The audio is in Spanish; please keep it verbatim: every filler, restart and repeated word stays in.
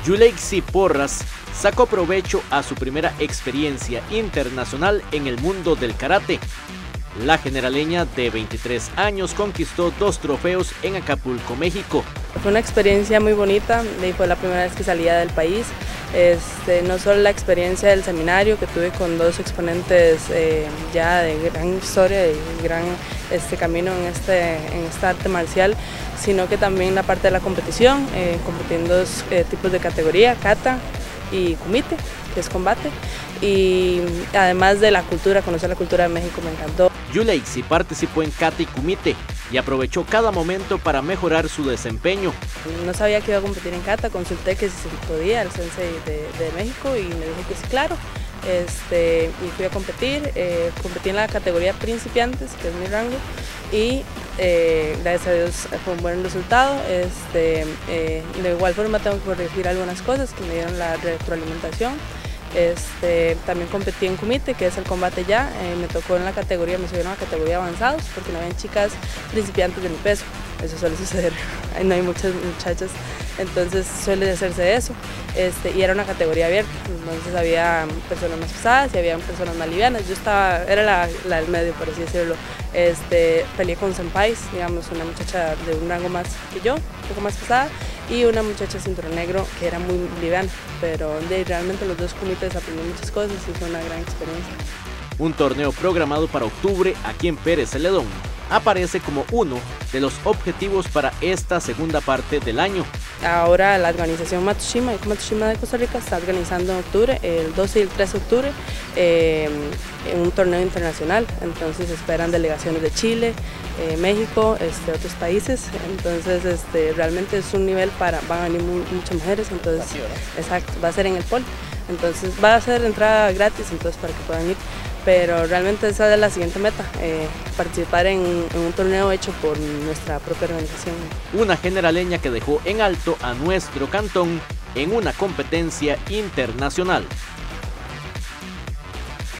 Yuleixi Porras sacó provecho a su primera experiencia internacional en el mundo del karate. La generaleña de veintitrés años conquistó dos trofeos en Acapulco, México. Fue una experiencia muy bonita, y fue la primera vez que salía del país. Este, no solo la experiencia del seminario que tuve con dos exponentes eh, ya de gran historia y gran este, camino en, este, en esta arte marcial, sino que también la parte de la competición, eh, competí en dos eh, tipos de categoría, kata y kumite, que es combate, y además de la cultura, conocer la cultura de México me encantó. Yuleixi participó en kata y kumite y aprovechó cada momento para mejorar su desempeño. No sabía que iba a competir en kata, consulté que si se podía al sensei de, de México y me dijo que sí, claro. Este, y fui a competir, eh, competí en la categoría principiantes, que es mi rango, y eh, gracias a Dios fue un buen resultado. Este, eh, de igual forma tengo que corregir algunas cosas que me dieron la retroalimentación. Este, también competí en kumite, que es el combate ya, eh, me tocó en la categoría, me subieron a categoría avanzados porque no habían chicas principiantes de mi peso, eso suele suceder, no hay muchas muchachas, entonces suele hacerse eso, este, y era una categoría abierta, entonces había personas más pesadas y había personas más livianas, yo estaba, era la, la del medio, por así decirlo. Este, peleé con senpais, digamos, una muchacha de un rango más que yo, un poco más pesada, y una muchacha cinturón negro que era muy liviana, pero de, realmente los dos comités aprendí muchas cosas y fue una gran experiencia. Un torneo programado para octubre aquí en Pérez Celedón aparece como uno de los objetivos para esta segunda parte del año. Ahora la organización Matsushima, Matsushima de Costa Rica está organizando en octubre, el doce y el trece de octubre, eh, un torneo internacional, entonces esperan delegaciones de Chile, eh, México, este, otros países, entonces este, realmente es un nivel para, van a venir muchas mujeres, entonces, exacto, va a ser en el polo, entonces va a ser entrada gratis, entonces para que puedan ir. Pero realmente esa es la siguiente meta, eh, participar en, en un torneo hecho por nuestra propia organización. Una generaleña que dejó en alto a nuestro cantón en una competencia internacional.